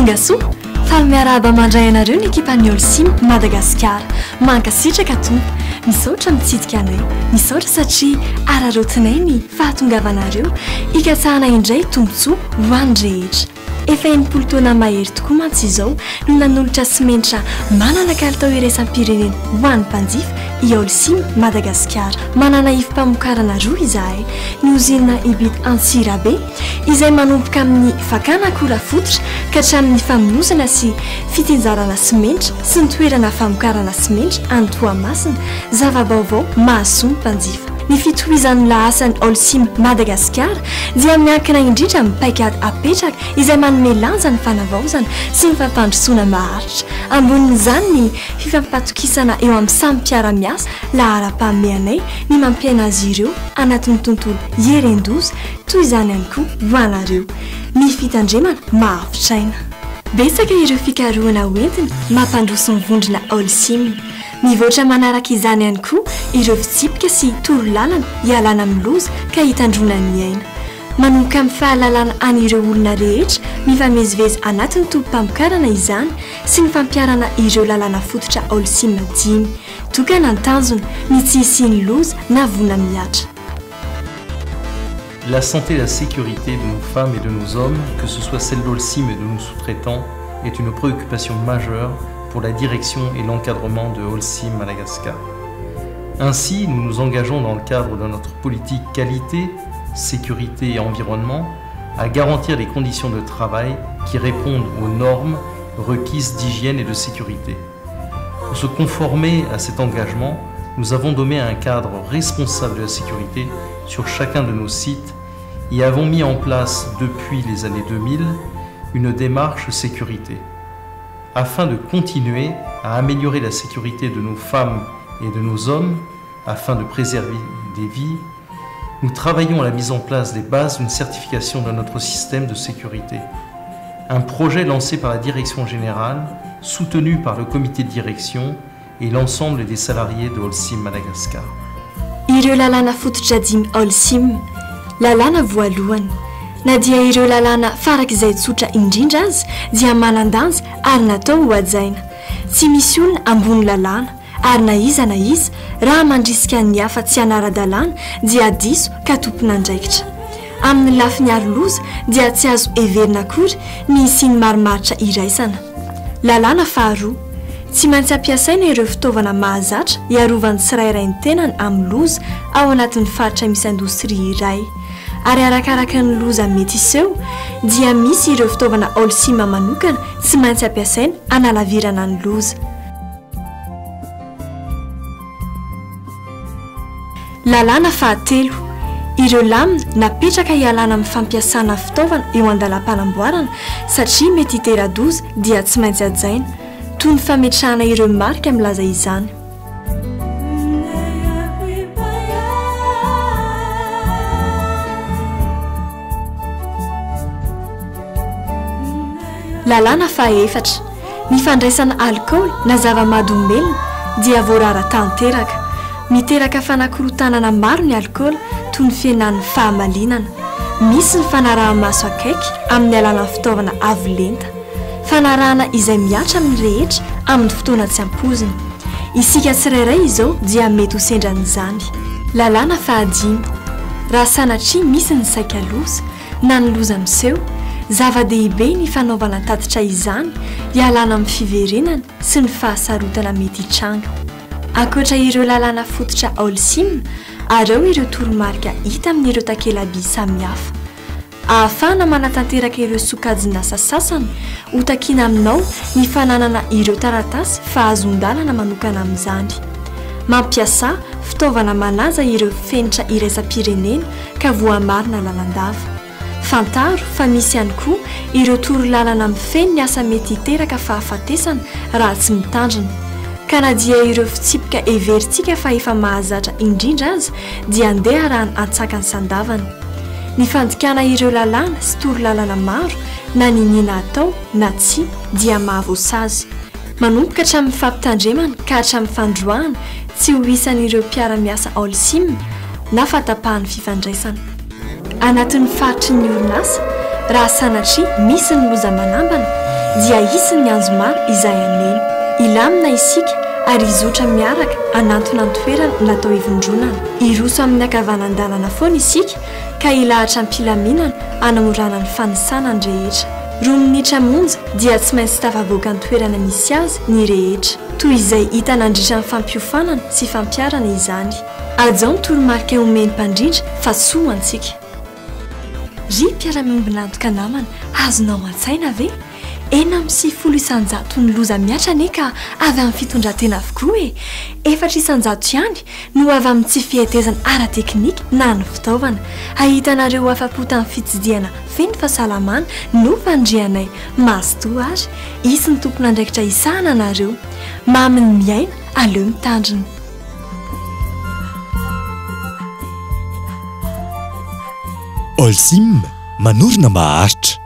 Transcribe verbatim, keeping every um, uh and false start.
tonga soa fa miaraba mandray anareo ny ekipan'ny Olsim Madagasikara mankasitraka tompo misaotra mitsidika anay misaotra satria ararotinay ny fahatongavanareo ikatsahana indray tombontsoa ho any rehetra efa enimpolo taona mahery tokoa mantsy izao no nanolotra simenitra manana kalitao iraisam-pirenena ho an'ny mpanjifa i Olsim Madagasikara manana ifam-pamokarana roa izahay ny ozinina Ibit Antsirabe izay manomboka amin'ny fakana akora fototra ka hatramin'ny famonosana sy fitenjarana simenitra sy ny toerana famokarana simenitra any Toamasina zava-baovao mahasoa ny mpanjifa ny fitohizan'ny lahasany Olsim Madagasikara dia miankina indrindra amin'ny paikady apetraka izay manome lanja ny fanavaozana sy ny fampandrosoana maharitra ambonin'izany ny fifampatokisana eo amin'ny samy mpiara-miasa lahara-pahamehanay ny mampiaina azy ireo anatin'ny tontolo ierendozy toy izany ihany koa ho anareo ny fitandremana mahavitraina betsaka ireo fikarohana hoentina mampandroso ny vondrona Olsim mivoatra manaraka izany ihany koa ireo fitsipika sy toro-lalana hialana amin'ny loza ka hitandrona ny aina manomboka amin'ny fahalalana an'ireo olona rehetra mifamezivezy anatin'ny tompam-pamokarana izany sy ny fampiarana ireo lalana fototra Olsim dimy tokana ny tanjona ny tsy hisian'ny loza na vona miatra. La santé et la sécurité de nos femmes et de nos hommes, que ce soit celle d'Olsim et de nos sous-traitants, est une préoccupation majeure pour la direction et l'encadrement de Olsim Madagascar. Ainsi, nous nous engageons dans le cadre de notre politique qualité, sécurité et environnement à garantir des conditions de travail qui répondent aux normes requises d'hygiène et de sécurité. Pour se conformer à cet engagement, nous avons donné un cadre responsable de la sécurité sur chacun de nos sites et avons mis en place depuis les années deux mille une démarche sécurité. Afin de continuer à améliorer la sécurité de nos femmes et de nos hommes, afin de préserver des vies, nous travaillons à la mise en place des bases d'une certification de notre système de sécurité. Un projet lancé par la direction générale, soutenu par le comité de direction et l'ensemble des salariés de Olsim Madagascar. Ireo lalana fototra dimy Olsim, lalana voalohany na dia ireo lalana farak'izay tsotra indrindra azy dia manan-danja ary natao ho hajaina tsy misy olona ambony lalana ary na iza na iza raha mandrisika ny hafa tsy anara-dalàna dia diso ka tompona andraikitra amin'ny lafiny aro-loza dia tsy azo heverina akory ny isiany marimaritra iraisana. Lalana faharoa tsy maintsy ampiasaina ireo fitaovana mahazatra hiarovan'ny tsirairay ny tenany amin'ny loza ao anatin'ny faritra misy indostria iray ary arakaraka ny loza mety iseho dia misy ireo fitaovana Olsim manokana tsy maintsy ampiasaina analavirana ny loza. Lalana fahatelo ireo lamina napetraka hialana amin'ny fampiasana fitaovana eo an-dalam-panamboarana satria mety hitera-doza dia tsy maintsy hajaina toy ny fametrahana ireo marika milaza izany. Lalana fahaefatra ny fandraisana alcool na zava-mahadomelina dia voarara tanteraka miteraka fanakorotanana maro ny alcool toy ny fienan'ny fahamalinana misy ny fanaraha-maso akaiky amin'ny alalan'ny fitaovana avo lenta fanarahana izay miatra amin'ny rehetra amin'ny fotoana tsy ampozina isika tsirairay izao dia mety ho sendran'izany. Lalana fahadimy raha sanatria misy ny saika loza na ny loza miseho zava-dehibe ny fanaovana tatitra izany hialana amin'ny fiverenana sy ny fahasarotana mety hitranga. Ankoatra ireo lalana fototra Olsim, areo ireo toromarika hita amin'ireo takela-by samihafa. Ahafahana manatanteraka ireo sokajin'asa sasany ho takiana aminao ny fananana ireo taratasy fahazon-dalana manokana amin'izany. Mampiasa fitaovana manaja ireo fenitra iraisam-pirenena ka voamarina lalandava. Fantaro fa misy ihany koa ireo toro-lalana mifeny ny asa mety hiteraka fahafatesana raha tsy mitandrina. Ka na dia ireo fitsipika everitsika fa efa mahazatra indrindra aza dia andeha rahany antsakany sandavana. Ny fandikana ireo lalana sy toro-lalana maro na ninina atao na tsy dia mahavoasazy. Manomboka hatramin'ny fampitandremana ka hatramin'ny fandroahana tsy ho isan'ireo mpiara-miasa Olsim na fatapahany fifandraisana. Anatin'ny faritry ny orinasa raha sanatria misy ny loza manambana dia isiny ny anjomaro izay aneny ilamina isika ary izotra miaraka anantona ny toerana natao ivondronana iroso amin'ny akavanandalana foana isika ka ilahatra ampilaminana anamorana ny fanisana ny rehetra roa minitra monja dia tsy maintsy tafavoaka ny toerana misy azy ny rehetra toy izay hita nandritra ny fampiofanana sy fampiarana izany ajao ny toromarika omeny mpandrindra fa soa antsika ry mpiara-miombinantoka namana azonao an-tsaina ve ena amin'ny sivifolo isanjato ny loza miatra ane ka avy amin'ny fitondran-tena avokoa e efatra isanjato ihany no avy amin'ny tsy fihetezana ara-teknika na ny fitaovana ahitanareo afa-po tamin'ny fitsidiana feno fahasalamana no fandrianay mazotoa ary isy ny tompona andraikitra isahana anareo maminy miaina aleo mitandrina Holcim manorina maharitra